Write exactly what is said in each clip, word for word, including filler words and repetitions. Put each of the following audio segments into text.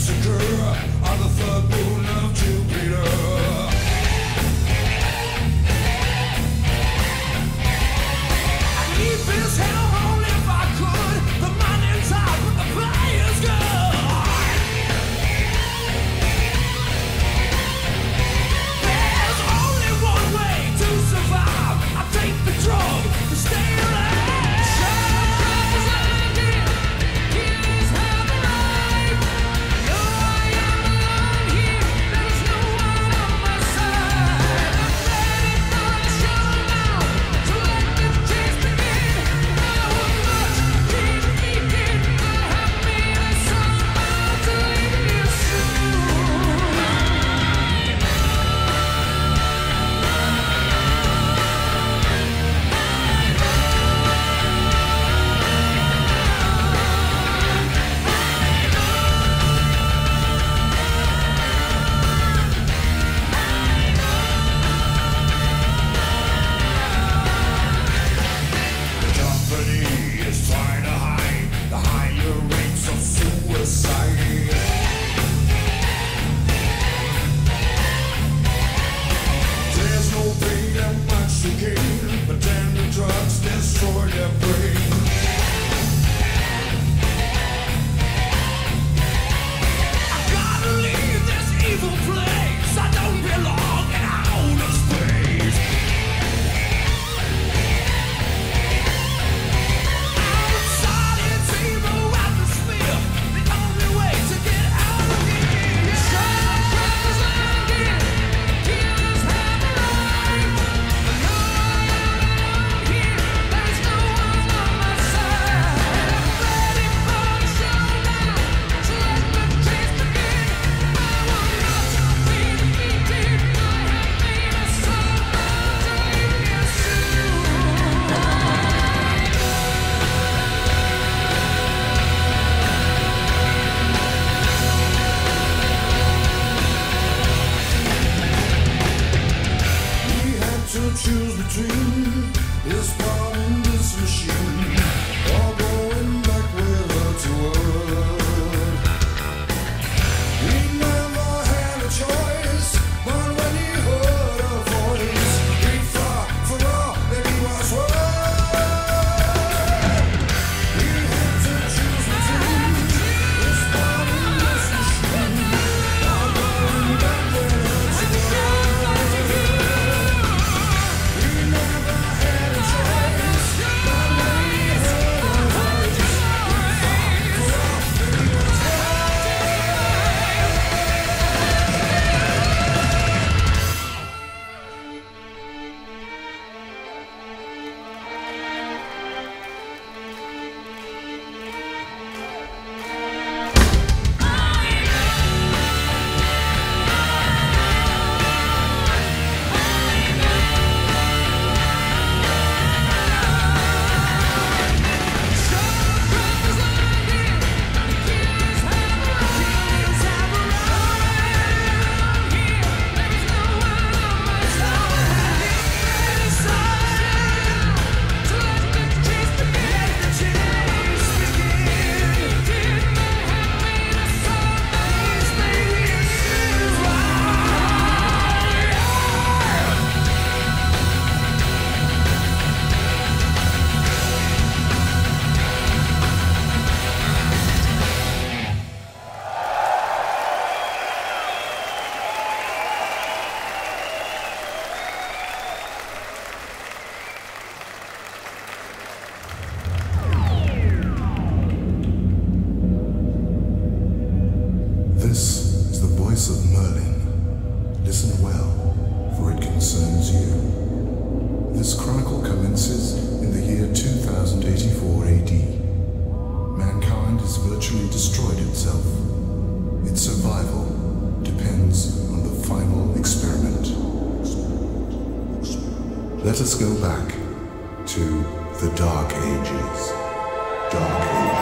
Let us go back to the Dark Ages. Dark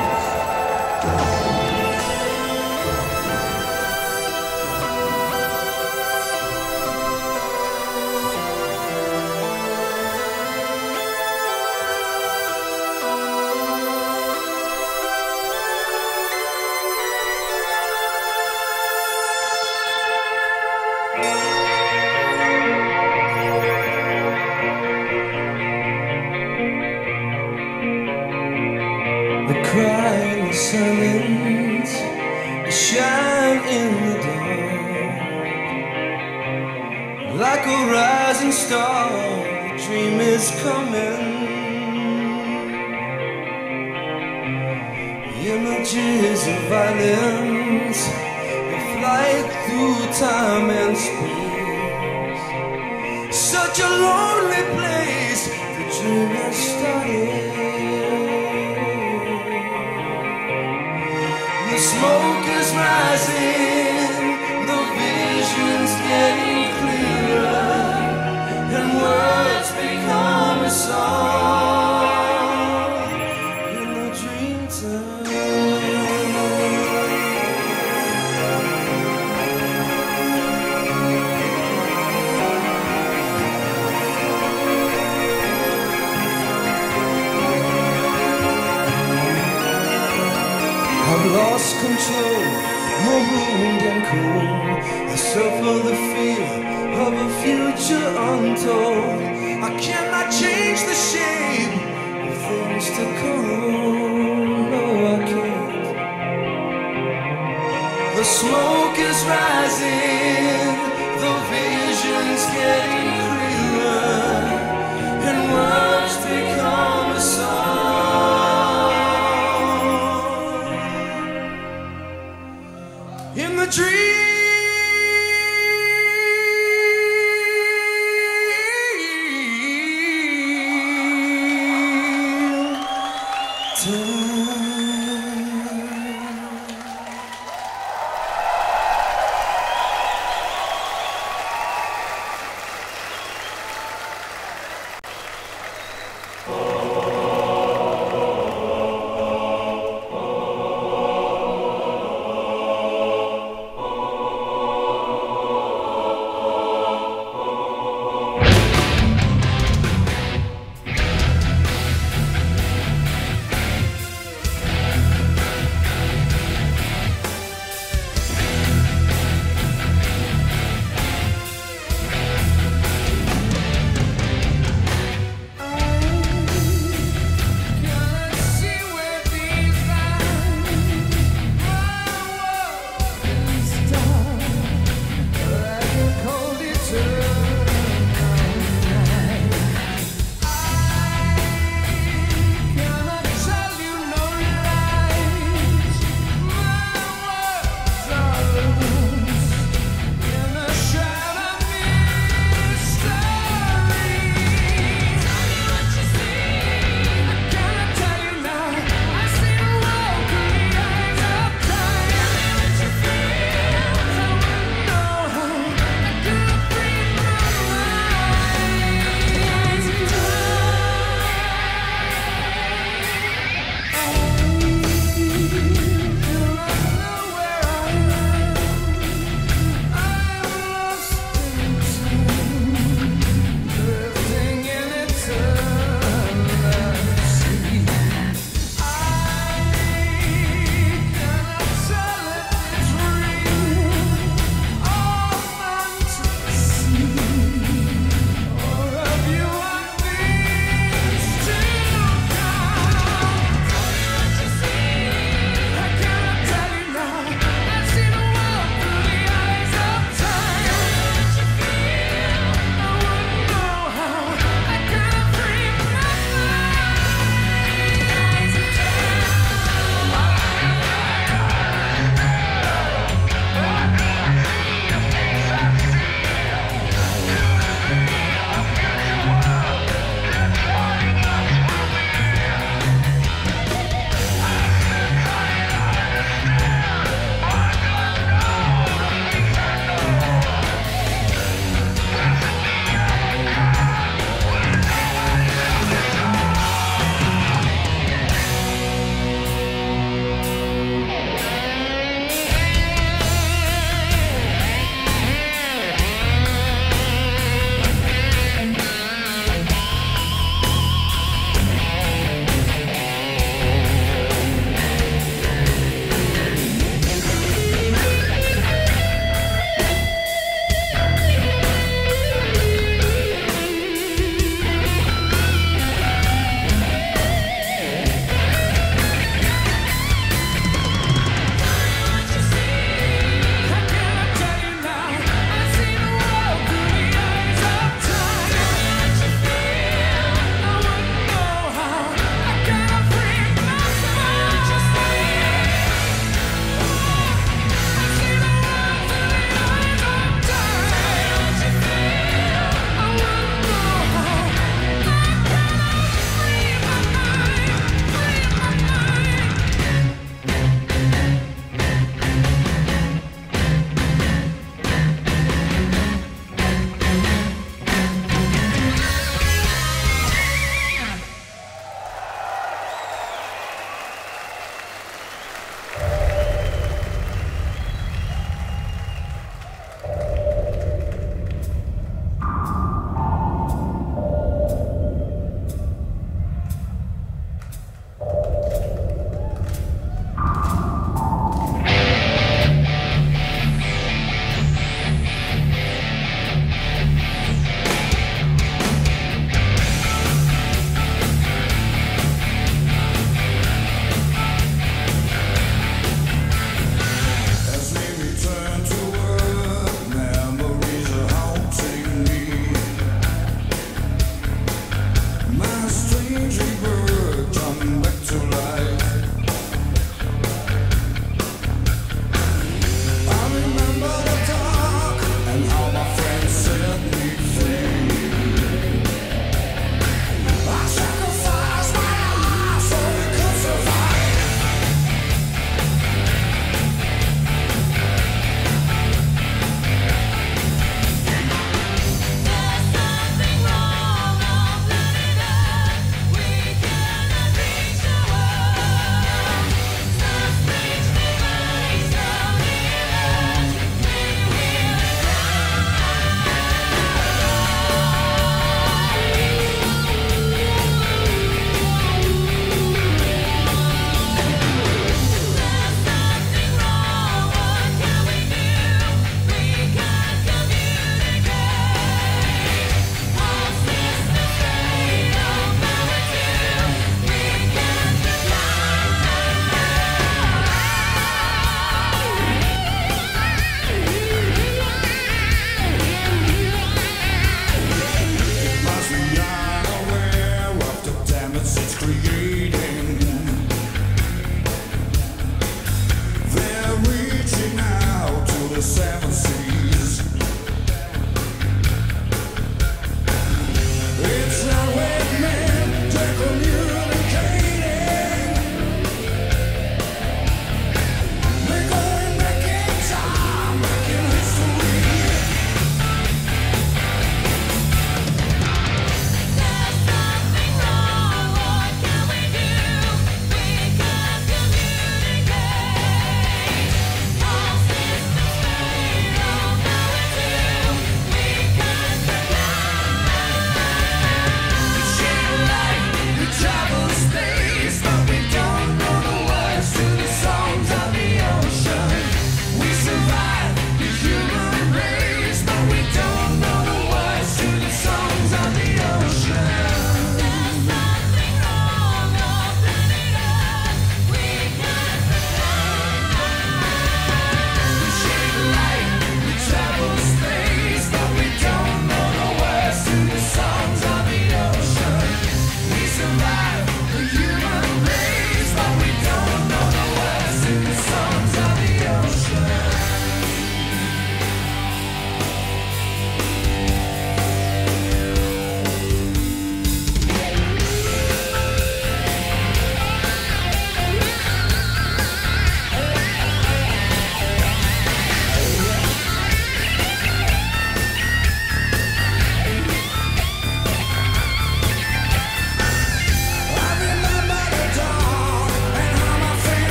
Ages. Dark Ages. The crying silence, the shine in the dark. Like a rising star, the dream is coming. Images of violence, the flight through time and space. Such a lonely place, the dream has started. The smoke is rising, the vision's getting clearer, and words become a song in the dream time. I've lost control, marooned and cold. I suffer the fear of a future untold. I cannot change the shape of things to come. No, I can't. The smoke is rising, the vision's getting clearer, and words become a song in the dream.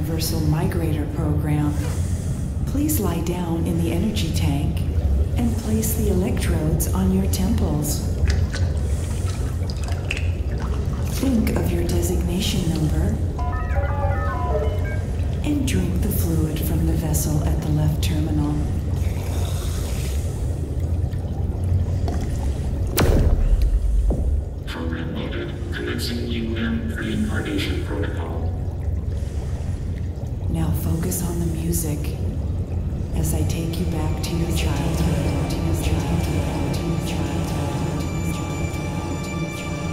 Universal Migrator program. Please lie down in the energy tank and place the electrodes on your temples. Think of your designation number and drink the fluid from the vessel at the left terminal. Program loaded. Commencing U M reincarnation protocol. Now focus on the music as I take you back to your childhood, to your childhood, to your childhood, to your childhood, to your childhood.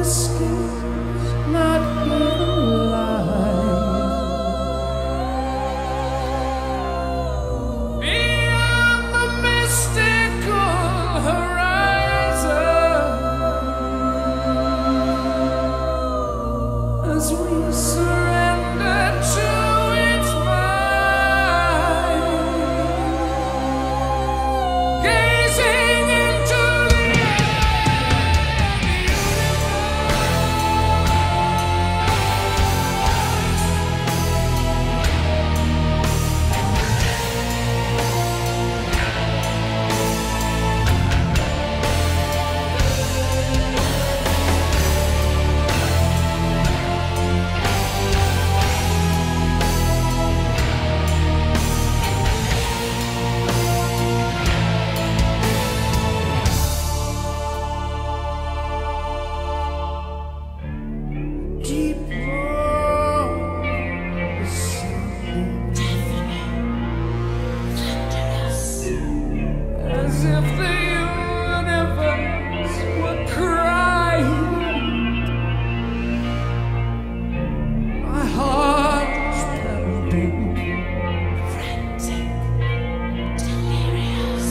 escapes, not even light. Beyond the mystical horizon, as we surrender to its mind, gazing into the deep roar, as if the universe were crying. My heart's pounding, frantic, delirious.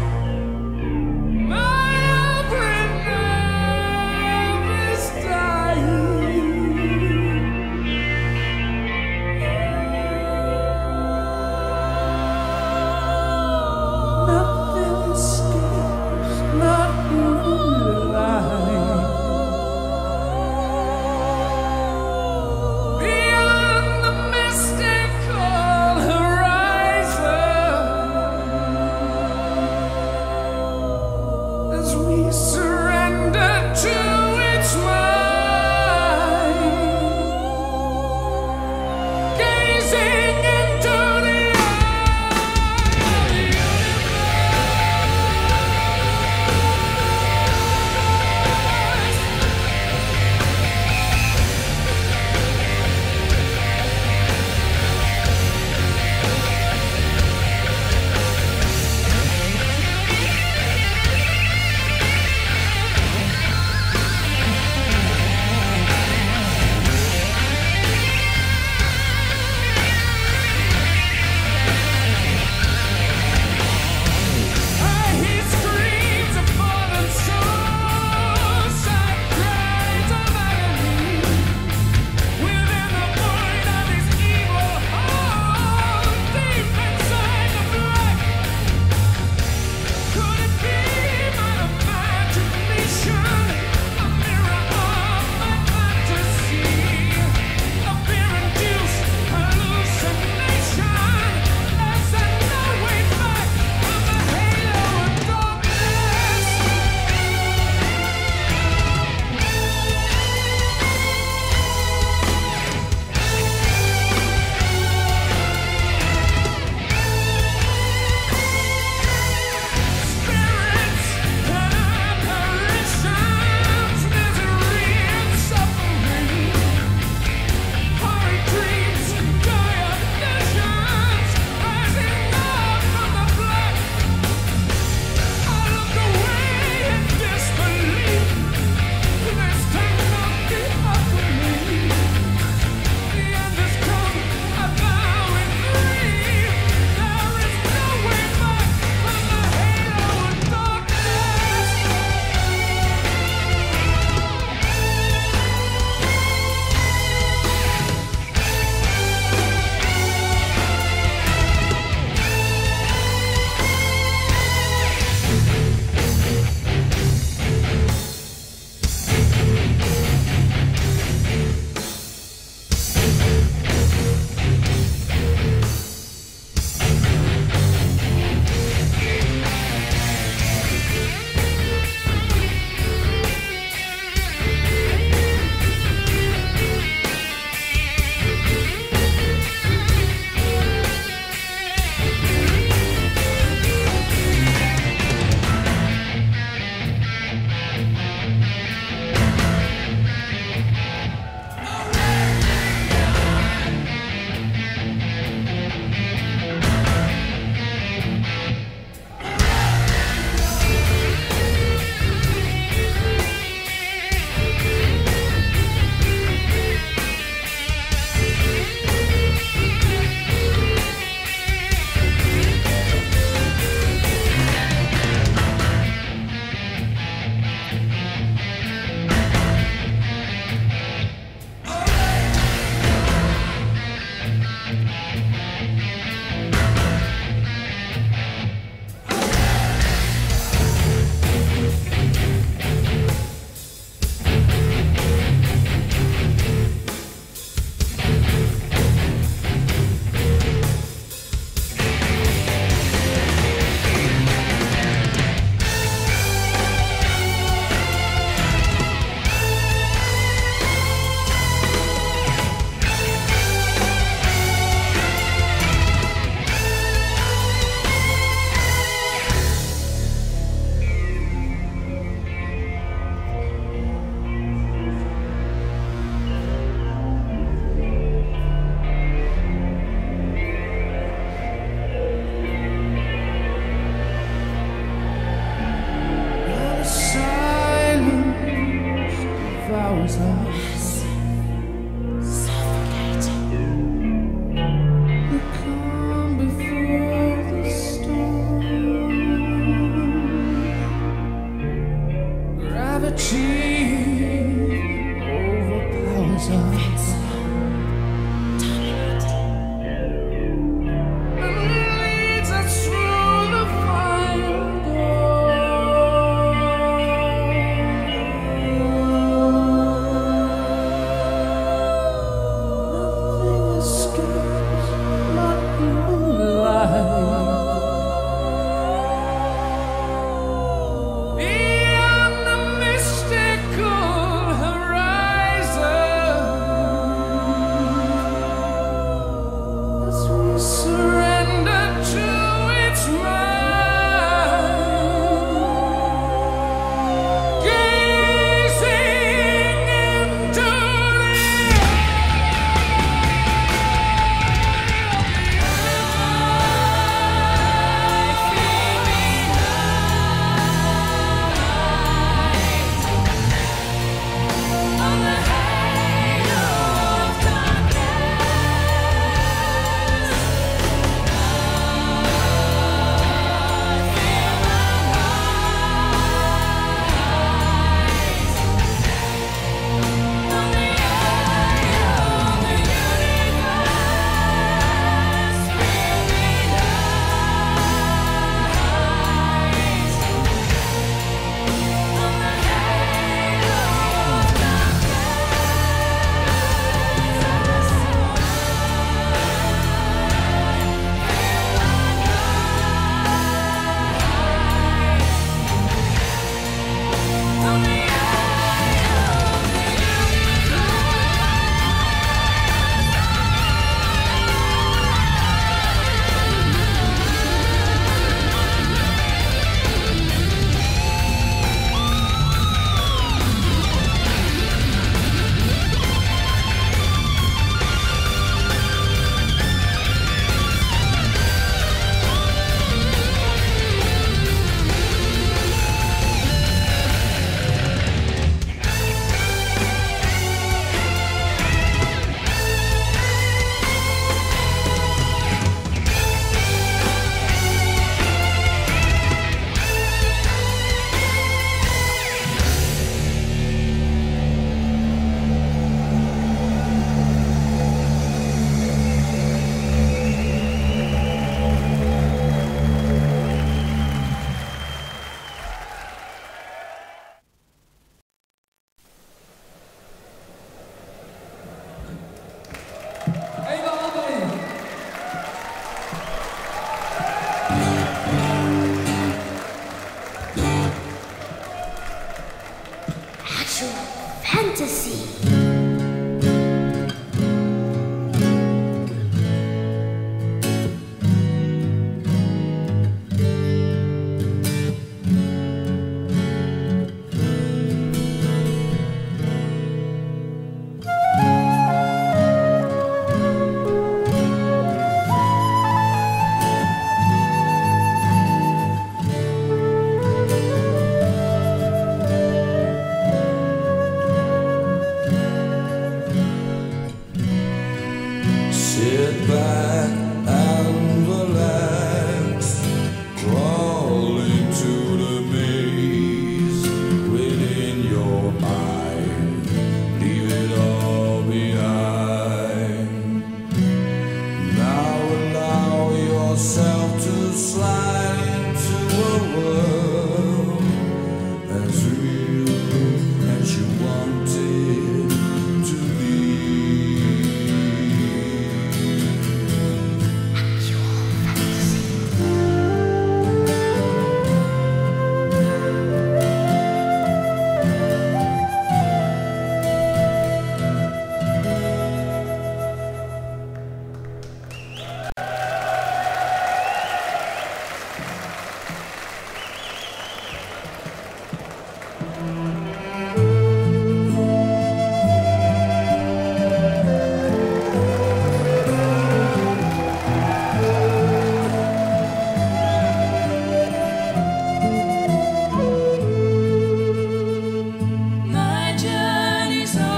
My every nerve is dying. Nothing escapes, not even light. Beyond the mystical horizon, as we surrender to its mind, gazing into the My journey's over.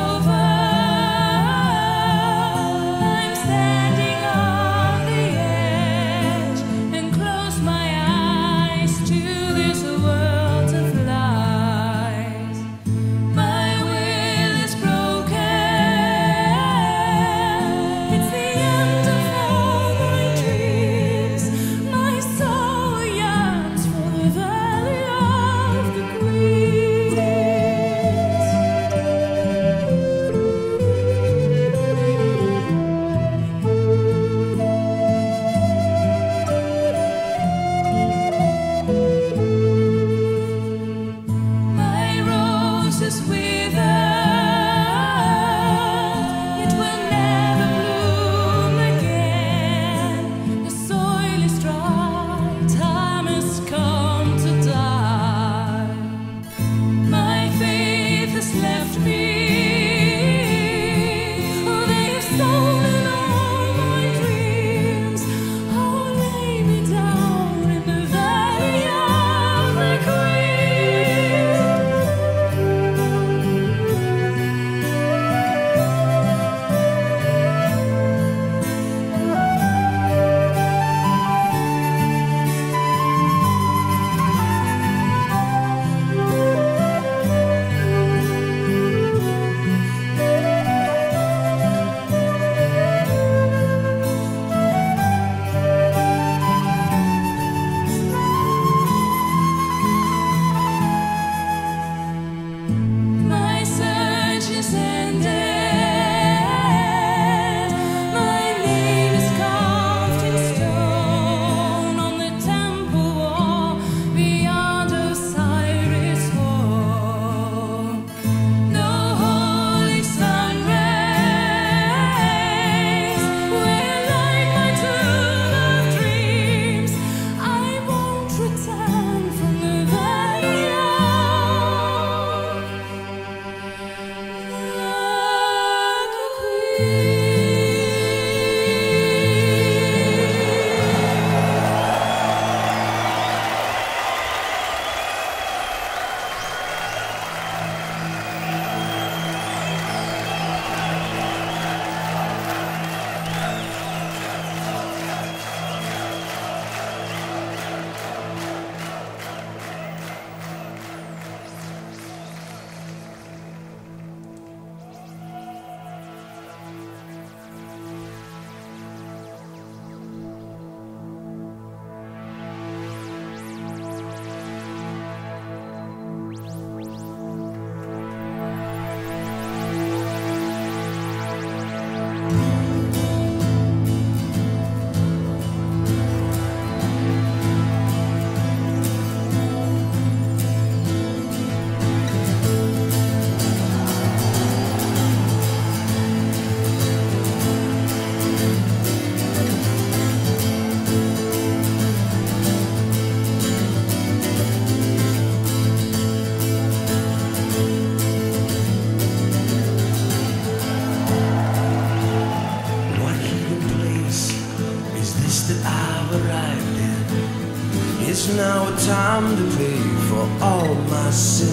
Time to pay for all my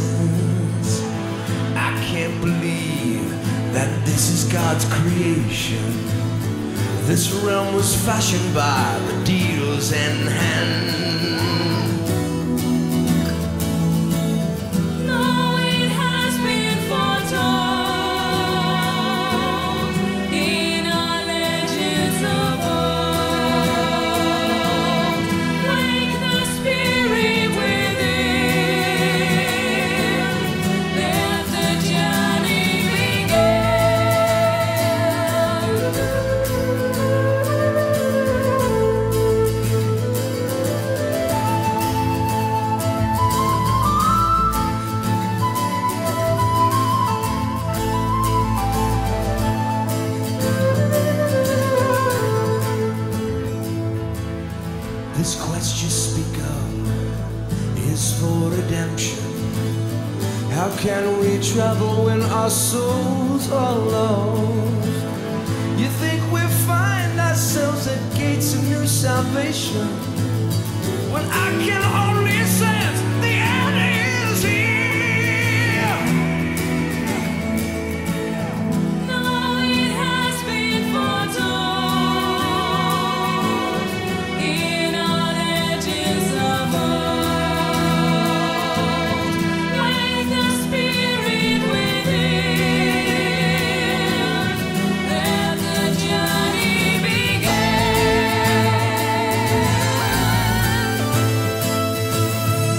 sins. I can't believe that this is God's creation. This realm was fashioned by the deals in hand. No, it has been foretold in our legends of old. Wake the spirit within, let the journey This quest you speak of is for redemption. How can we travel when our souls are lost? You think we find ourselves at gates of new salvation, when I can only sense the end is here. No, it has been foretold in our legends of old. Wake the spirit within, let the journey begin.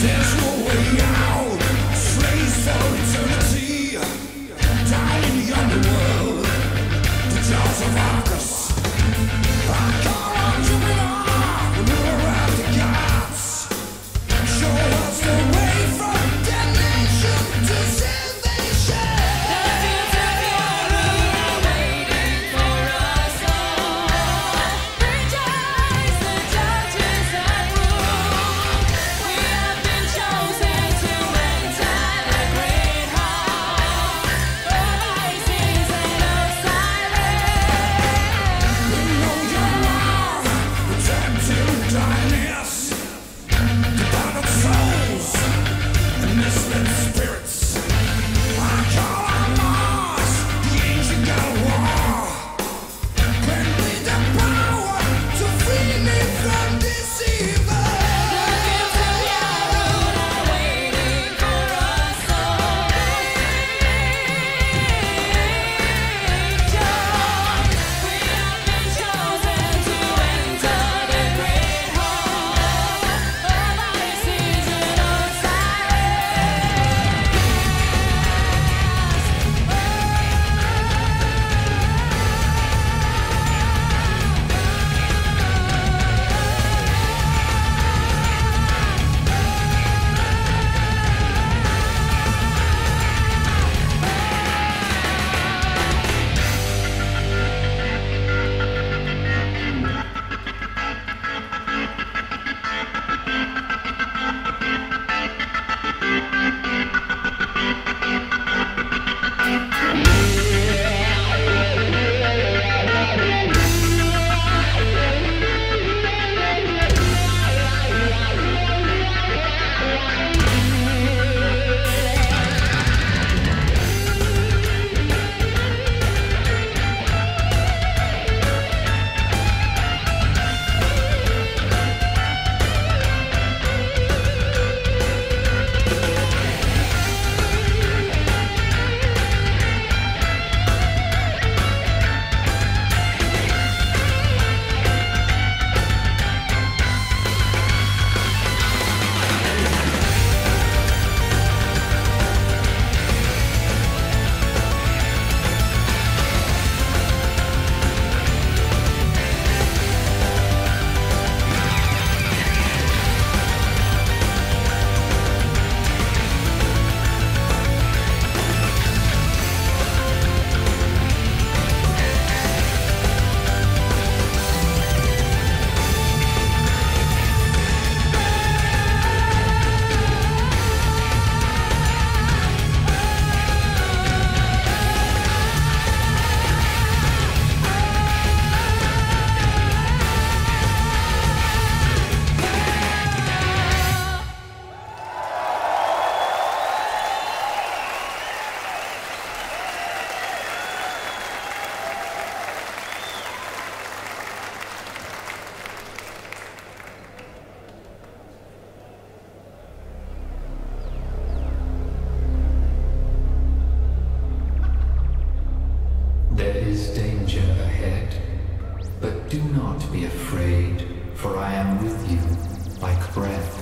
Do not be afraid, for I am with you, like breath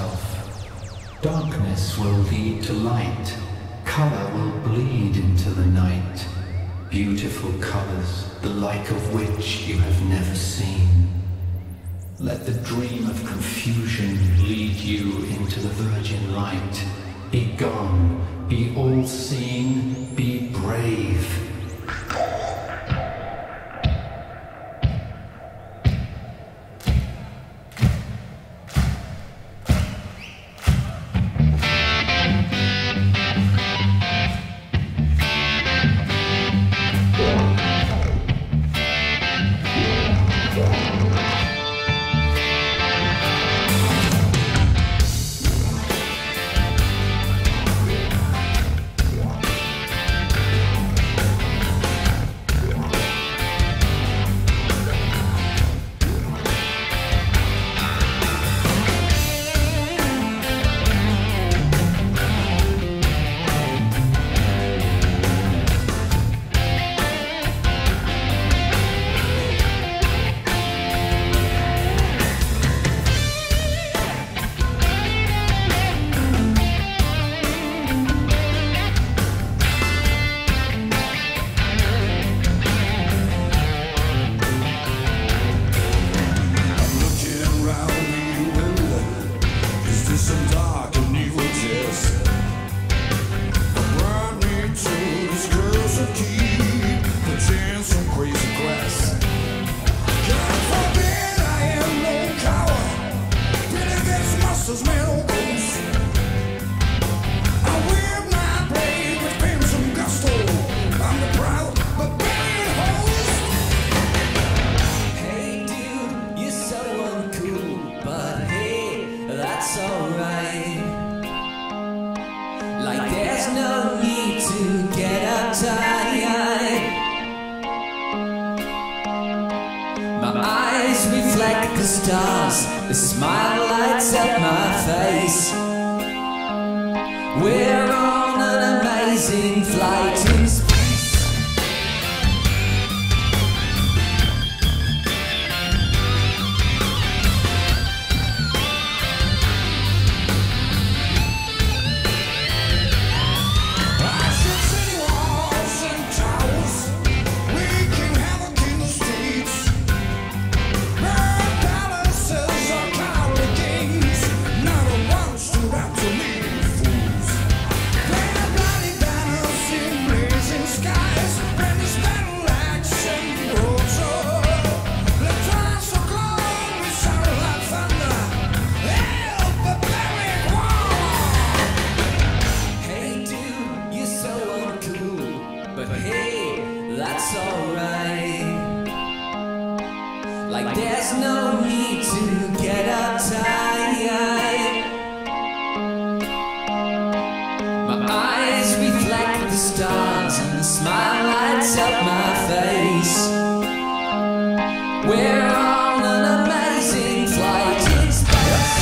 itself. Darkness will lead to light, color will bleed into the night. Beautiful colors, the like of which you have never seen. Let the dream of confusion lead you into the virgin light. Be gone, be all-seeing, be brave. monster's metal boots. I wear my blade with crimson gusto. I'm the proud barbarian host. Hey dude, you're so uncool, but hey, that's alright. Like there's no need to get uptight. My eyes reflect the stars, the smile lights up my face. We're on an amazing flight in space. That's alright. Like there's no need to get uptight. My eyes reflect the stars and the smile lights up my face. We're on an amazing flight in space.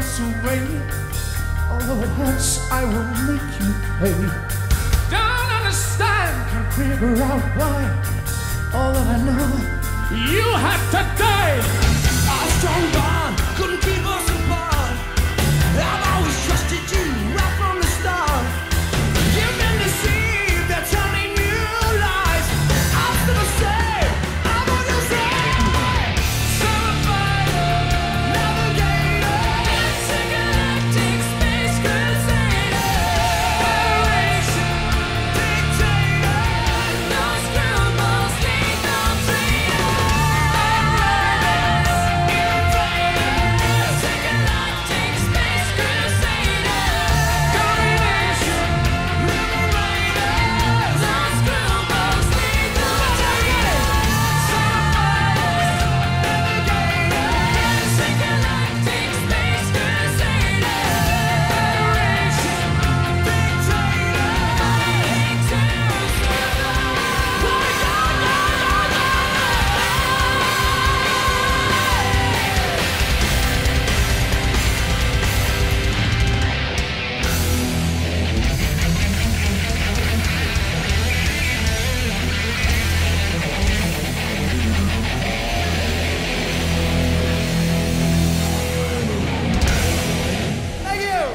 once away. All at once I will make you pay. Don't understand, can't figure out why. All that I know, you have to die. Our strong bond couldn't keep us apart. I've always trusted you right from the start. You've been deceived, they're telling you lies. I'm still the same, I'm on your side. Survivor, navigator, intergalactic space crusader, federation, dictator, no scruples, lethal traitor, intergalactic space crusader, combination, liberator, no scruples, lethal traitor, intergalactic space crusader, federation, dictator, fighting to Thank you.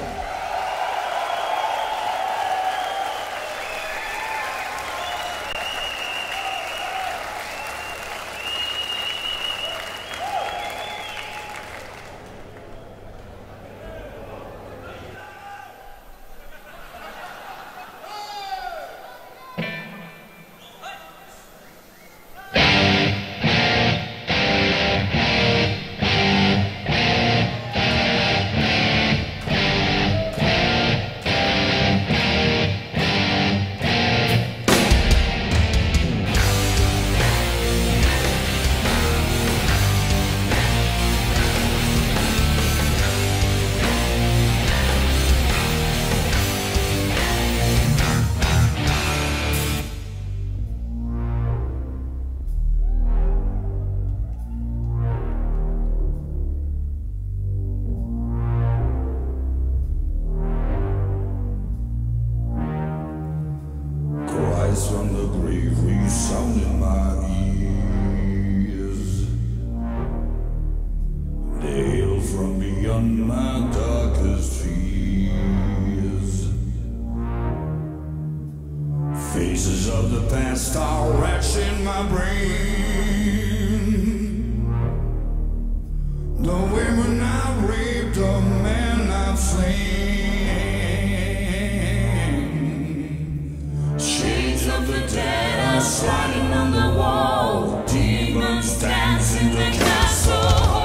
Cries from the grave resound in my ears. They hail from beyond my darkest fears. Faces of the past are etched in my brain. The women I've raped, the men I've slain. Shades of the dead are sliding on the wall. Demons dance in the castle hall.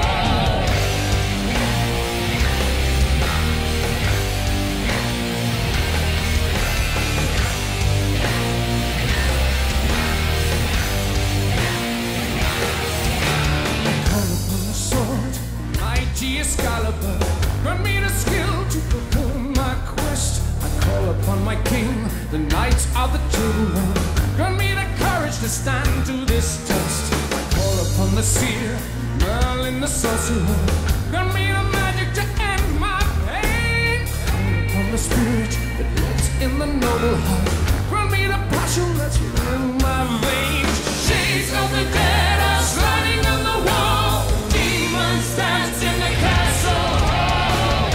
Call upon the sword, mighty Excalibur. Grant me the skill to fulfill my quest. I call upon my king, the knights of the Templar. Grant me the courage to stand to this test. I call upon the seer, Merlin the sorcerer. Grant me the magic to end my pain. Call upon the spirit that lives in the noble heart. Grant me the passion that's in my veins. Shades of the dead are sliding on the wall. Demons dance in the castle hall.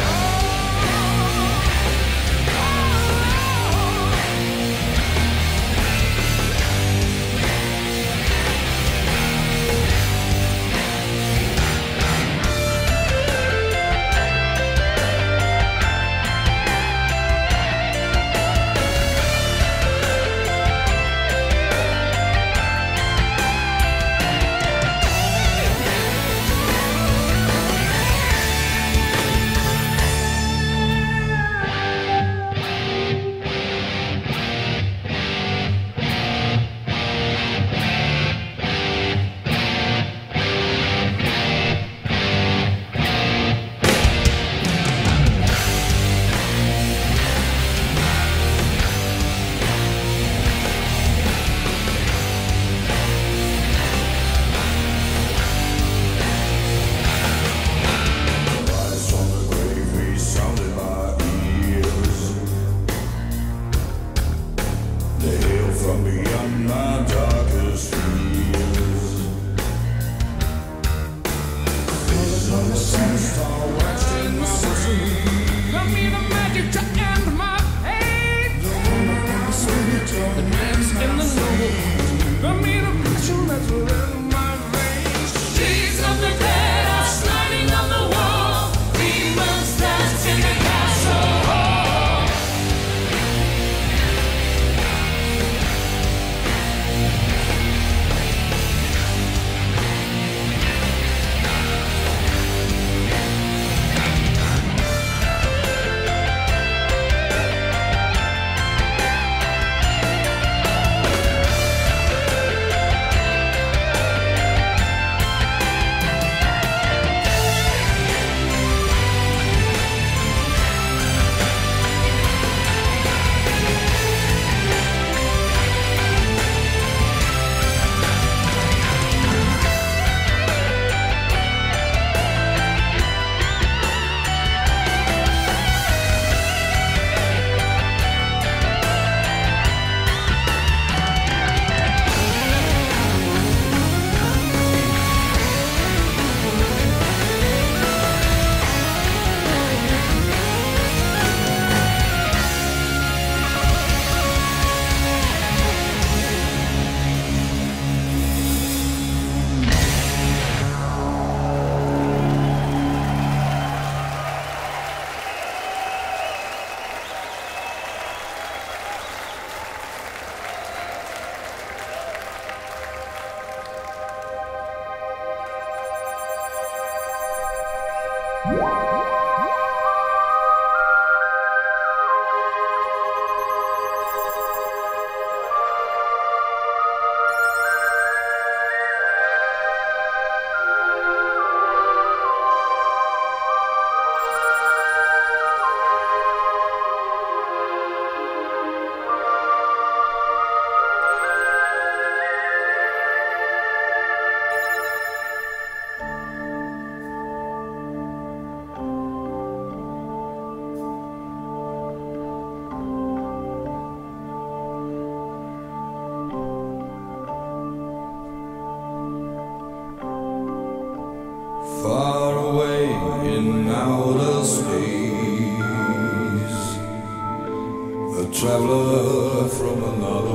Far away in outer space, a traveler from another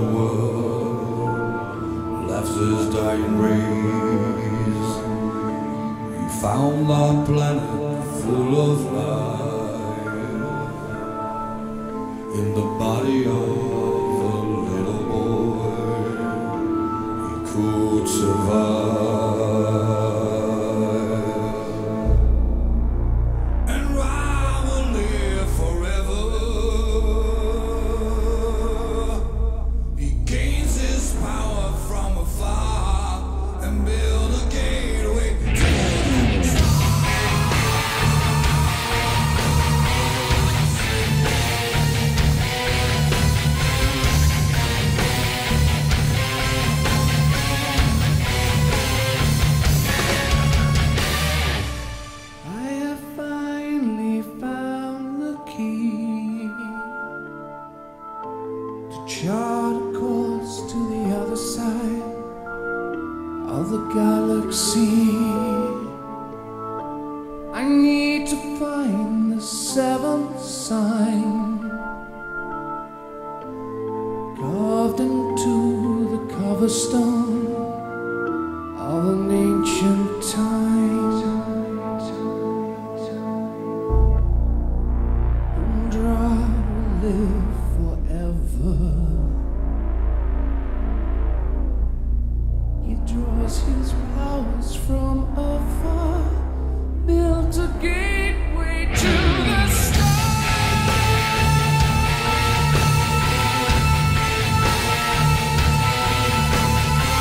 world left his dying rays. He found our planet full of life in the body of a little boy. He could survive. Chart a course to the other side of the galaxy. I need to find the seventh sign carved into the cover stone of an ancient time. And I will live forever. He draws his powers from afar, built a gateway to the stars.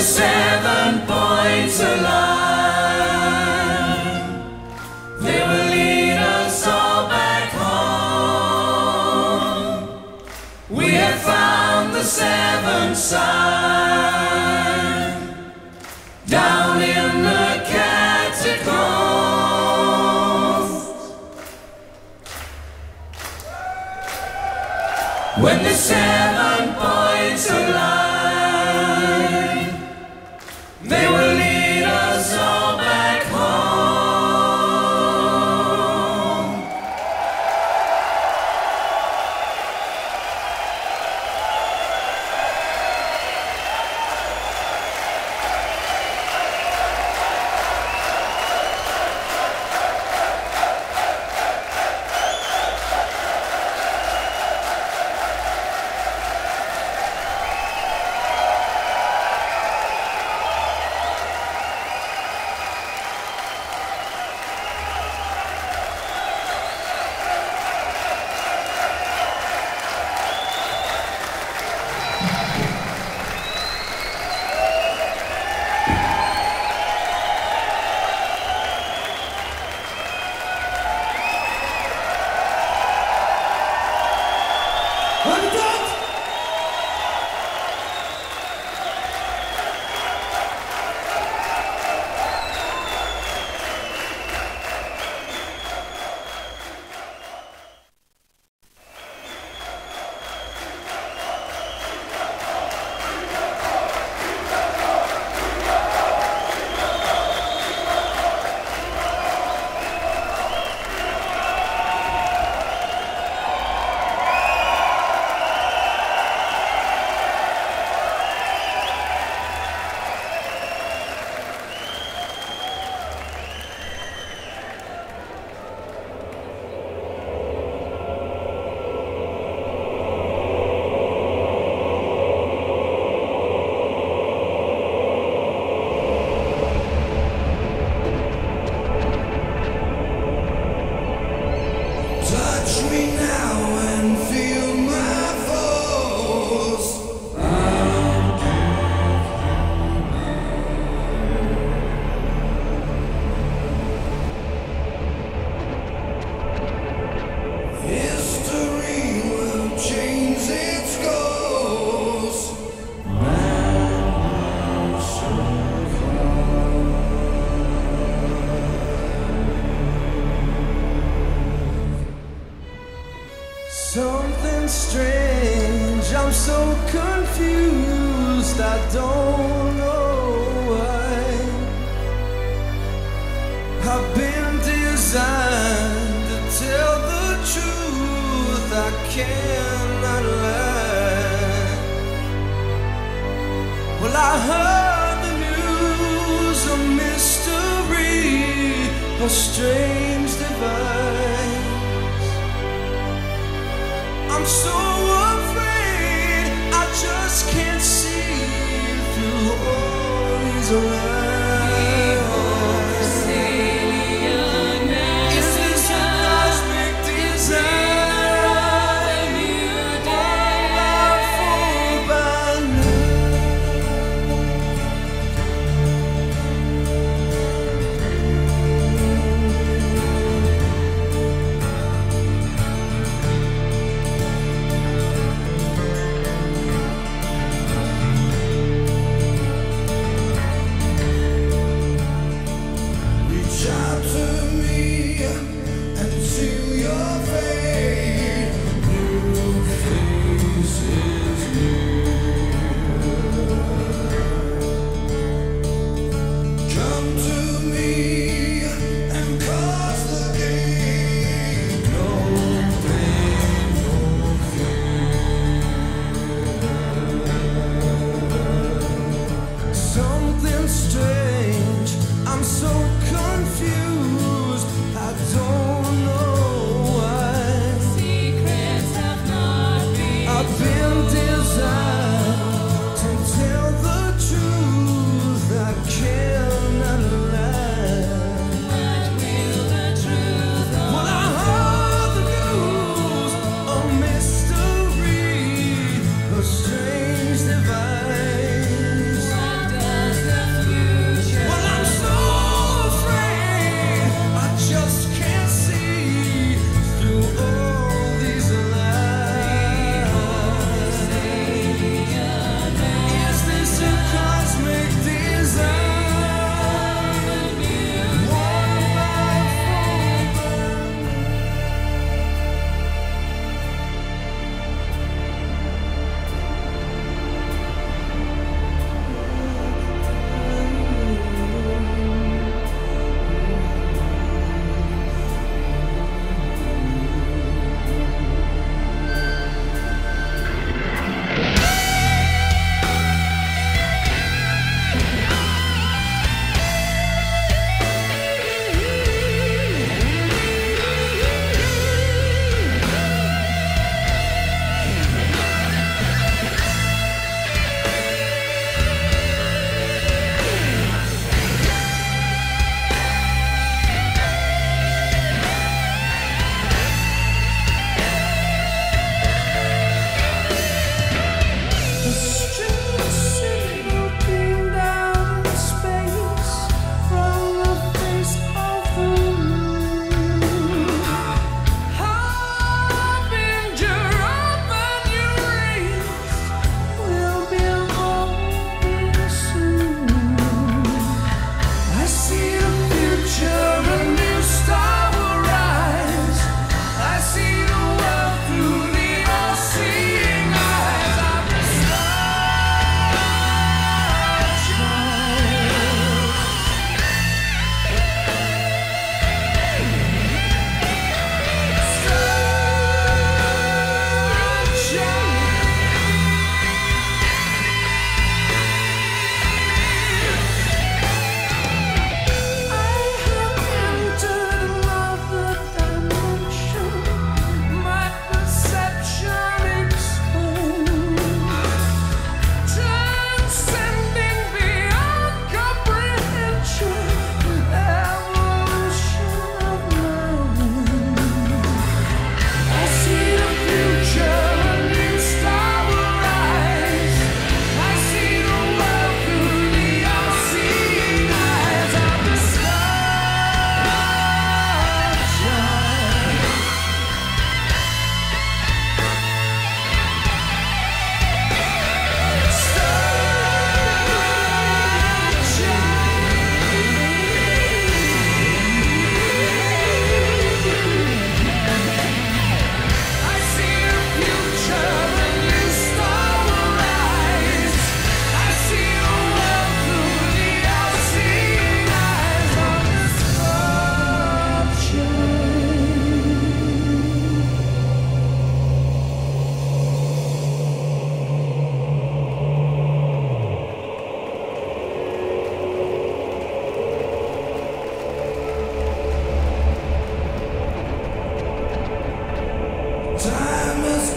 seven points align, they will lead us all back home. We have found the seventh sign down in the catacombs. When the seven points align, they will lead us all back home. Touch me now and feel my force. History will change its course. Something strange, I'm so confused, I don't know why. I've been designed to tell the truth, I cannot lie. Well, I heard the news, a mystery, a strange device. I'm so afraid, I just can't see through all these lies. Is this a cosmic design? All out for by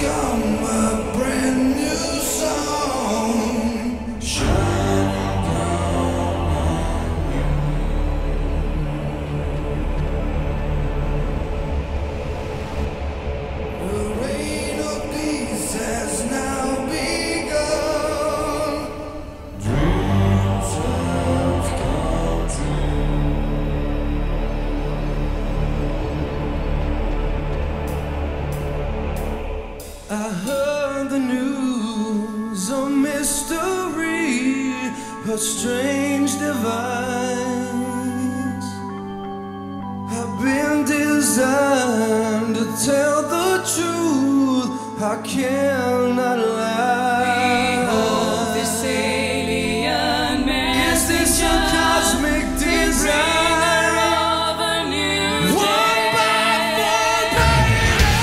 become a brand new song, shining down on you. The reign of peace has now begun. Dreams have come true. I heard the news, a mystery, a strange device. I've been designed to tell the truth, I cannot lie. Behold this alien Is this your messenger, cosmic design? of a new One by day. one, baby.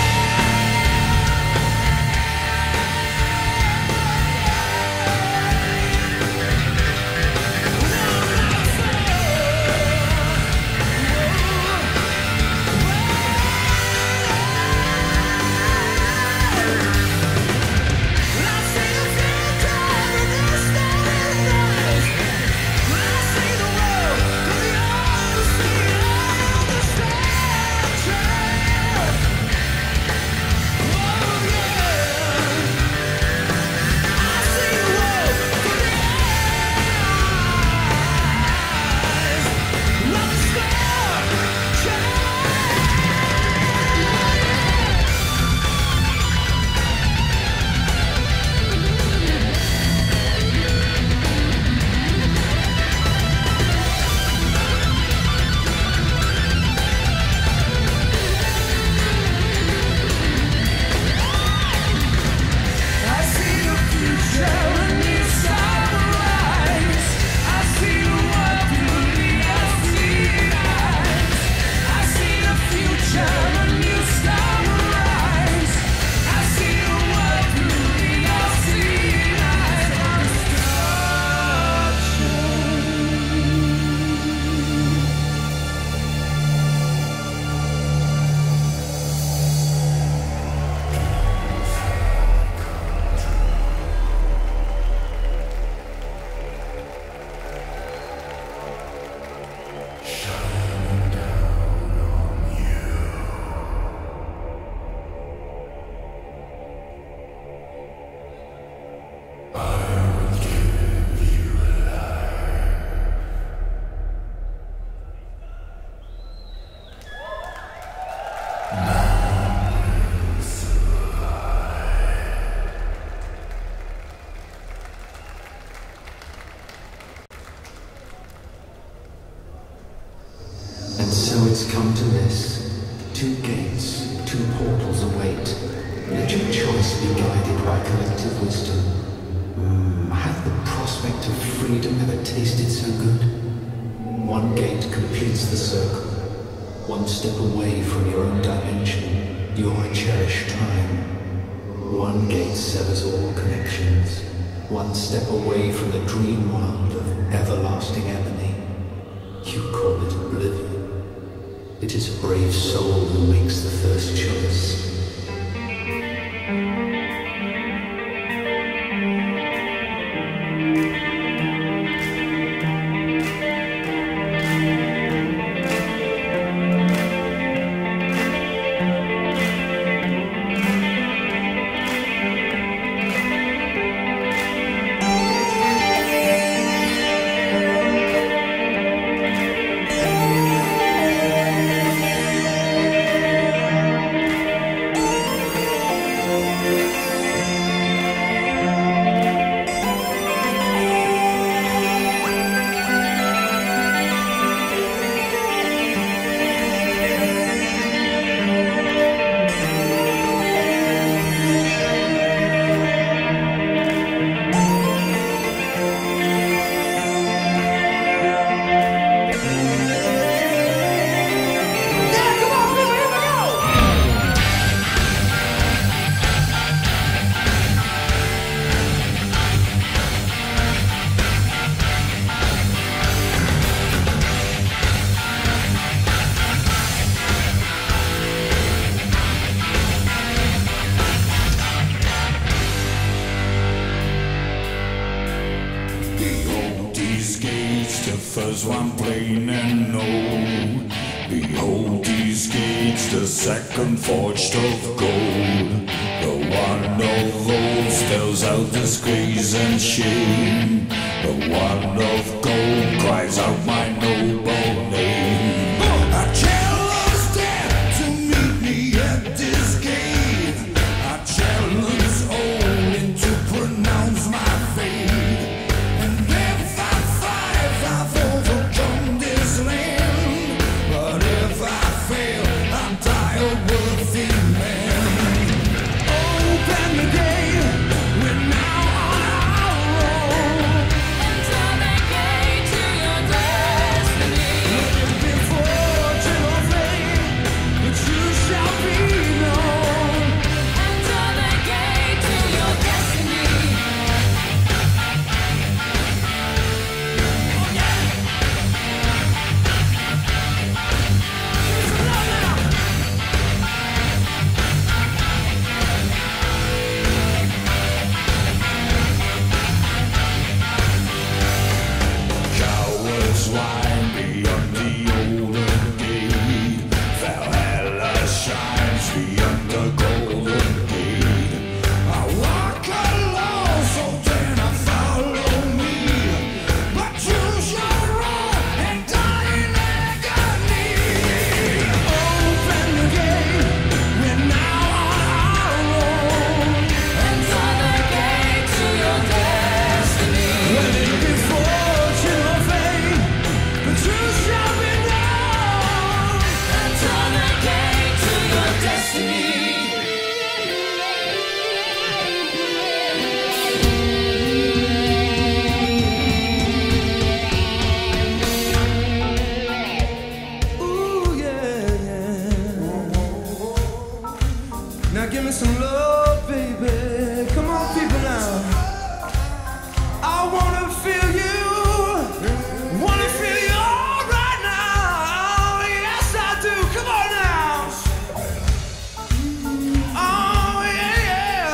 And so it's come to this. Two gates, two portals await. Let your choice be guided by collective wisdom. Mm, had the prospect of freedom ever tasted so good? One gate completes the circle. One step away from your own dimension, your cherished time. One gate severs all connections. One step away from the dream world of everlasting ebony. You call it oblivion. It is a brave soul who makes the first choice. Thank there's one plain and known. Behold these gates, the second forged of gold. The one of old spells out disgrace and shame. The one of gold cries out my noble name. I challenge death to meet me at this gate. I challenge Odin to pronounce my fate. And if I fight, I've overcome this land. But if I fail, I die a worthy man. Open the gate, we're now on our road. Enter the gate to your destiny. Looking before your fate, but you shall be known. Enter the gate to your destiny. Cowards whine beyond the olden gate. Valhalla shines beyond the golden gate. I walk alone, so then I follow me. But choose your road and die in agony. Open the gate, we're now on our road. Enter the gate to your destiny. Looking before your fate, but you shall be known. Enter the gate to your destiny. Ooh, yeah, yeah. Now give me some love, baby. Come on, people now. I wanna feel you. Wanna feel you all right now. Yes, I do. Come on now. Oh, yeah, yeah.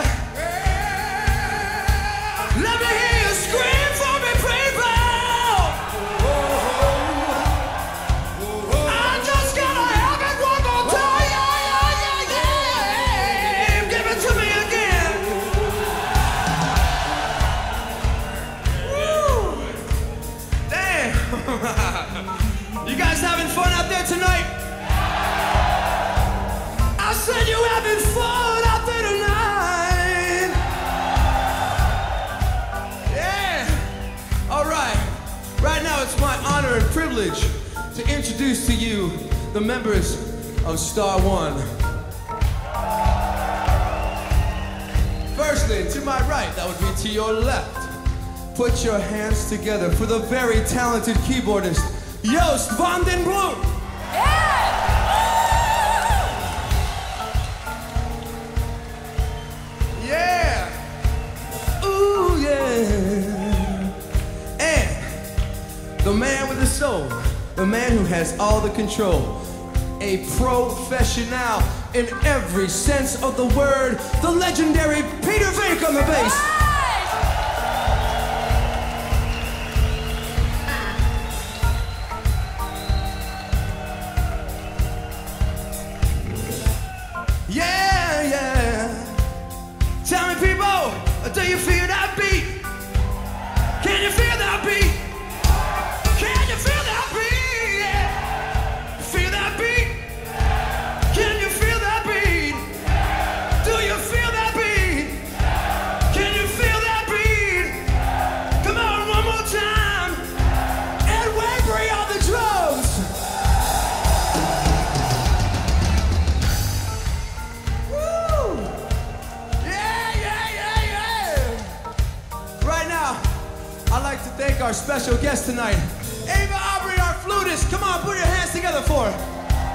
Let me hear you scream for me, people. I just gotta have it one more time. Yeah, yeah, yeah, yeah. Give it to me again. Woo. Damn. You guys having fun out there tonight? I said you having fun out there tonight. Yeah. All right. Right now it's my honor and privilege to introduce to you the members of Star One. Firstly, to my right, that would be to your left. Put your hands together for the very talented keyboardist, Joost van den Bloem. Yeah. Ooh, yeah. And the man with the soul, the man who has all the control, a professional in every sense of the word, the legendary Peter Vink on the bass. Yeah, yeah. Tell me, people, do you feel that beat? Can you feel that beat? Can you feel that beat? Yeah. Feel that beat? Can you feel that beat? Do you feel that beat? Can you feel that beat? Come on, one more time. And wavering on the drums. Woo! Yeah, yeah, yeah, yeah. Right now, I'd like to thank our special guest tonight, Ava Aubrey, our flutist. Come on, put your hands together for her.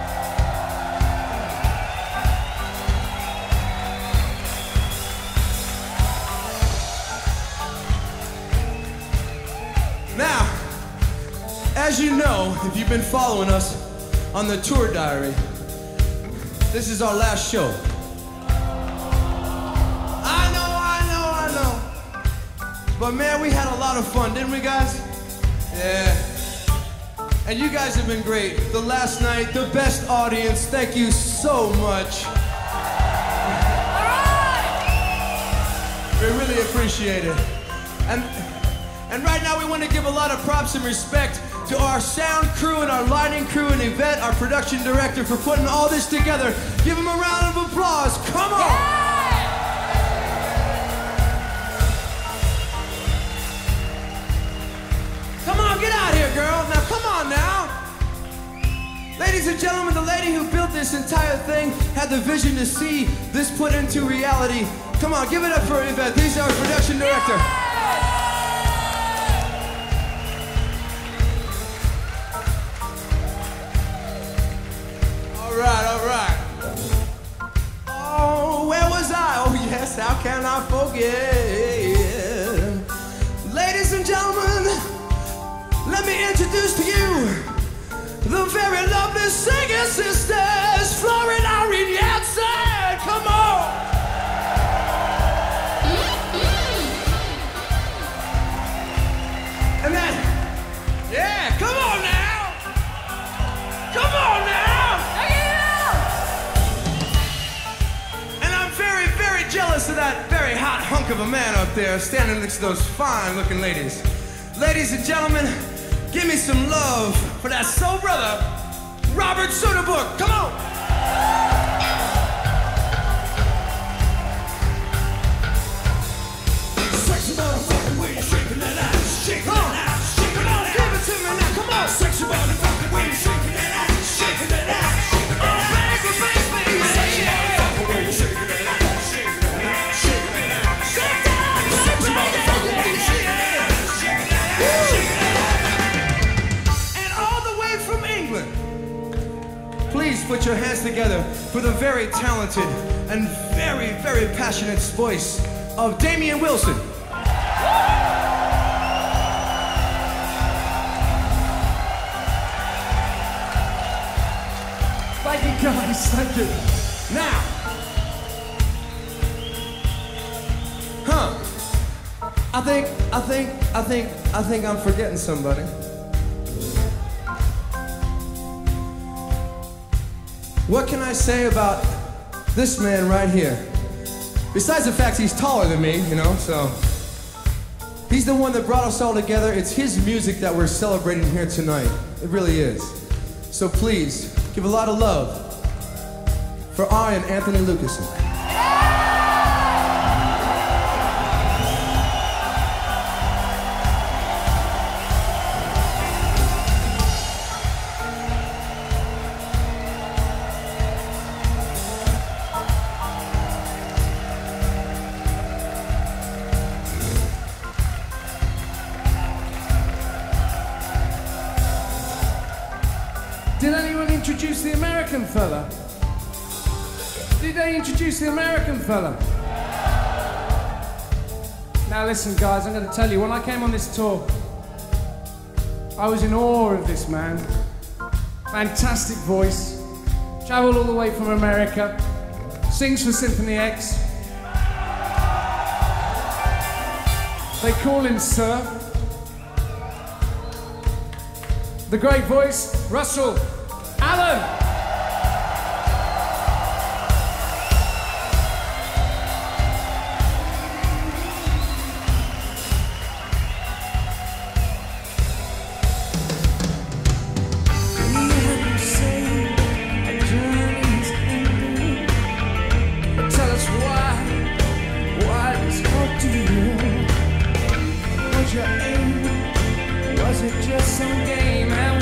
Now, as you know, if you've been following us on the tour diary, this is our last show. I know, I know, I know. But man, we had a lot of fun, didn't we, guys? Yeah. And you guys have been great. The last night, the best audience. Thank you so much. We really appreciate it. And, and right now we want to give a lot of props and respect to our sound crew and our lighting crew and Yvette, our production director, for putting all this together. Give them a round of applause. Come on! Yeah! Come on, get out here, girl. Now, come on now. Ladies and gentlemen, the lady who built this entire thing had the vision to see this put into reality. Come on, give it up for Yvette. He's our production director. All right, all right. Oh, where was I? Oh, yes, how can I forget? Ladies and gentlemen, let me introduce to you the very lovely singing sisters, Flora and Irene Yansen. Come on. And then, yeah, come on now. Come on now. Yeah. And I'm very, very jealous of that very hot hunk of a man up there standing next to those fine looking ladies. Ladies and gentlemen, give me some love for that soul brother, Robert Soderbergh. Come on. Sexy motherfucking way you shaking that ass, shaking that ass, shaking that ass. Give it to me now, come on. Sexy motherfucking way you shaking that ass, shaking that ass, shaking that ass. Oh, baby, baby, sexy motherfucking way you shaking that ass, shaking that ass, shaking that ass. Sexy motherfucking way you shaking that ass, shaking that ass, shaking that ass. And all the way from England, please put your hands together for the very talented and very, very passionate voice of Damian Wilson. Thank you guys, thank you. Now, huh, I think, I think, I think, I think I'm forgetting somebody. What can I say about this man right here? Besides the fact he's taller than me, you know, so. He's the one that brought us all together. It's his music that we're celebrating here tonight. It really is. So please, give a lot of love for I and Anthony Lucassen. Did anyone introduce the American fella? Did they introduce the American fella? Now listen guys, I'm going to tell you, when I came on this tour, I was in awe of this man. Fantastic voice, travelled all the way from America, sings for Symphony X. They call him Sir. The great voice, Russell Allen. Tell us why, why this hope to you? Was your aim? Was it just some game? And